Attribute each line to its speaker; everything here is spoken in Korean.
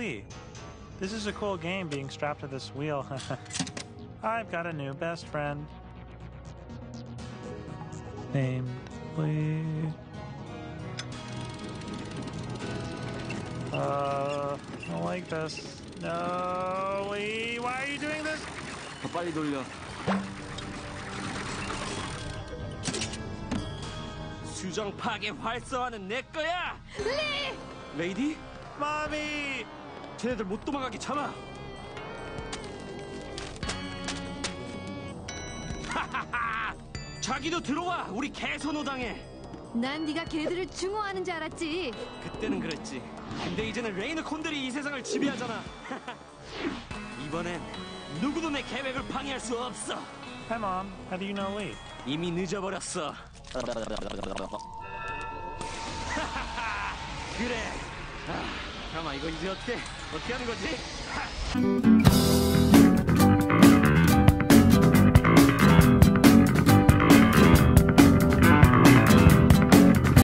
Speaker 1: Lee. This is a cool game being strapped to this wheel. I've got a new best friend. Named Lee. I don't like this. No, Lee, why are you doing this?
Speaker 2: 더 빨리 돌려. 수정 파괴 활성화는 내 거야.
Speaker 3: 리!
Speaker 2: 레이디?
Speaker 1: Mommy!
Speaker 2: 쟤네들 못 도망가게 참아. 하하하! 자기도 들어와. 우리 개선호당해.
Speaker 3: 난 네가 걔들을 증오하는 줄 알았지.
Speaker 2: 그때는 그랬지. 근데 이제는 레이너 콘들이 이 세상을 지배하잖아. 이번엔 누구도 내 계획을 방해할 수 없어.
Speaker 1: Hi, Mom. How do you know Lee?
Speaker 2: 이미 늦어버렸어. 그래. 잠깐만, 이거 이제 어떻게 하는 거지?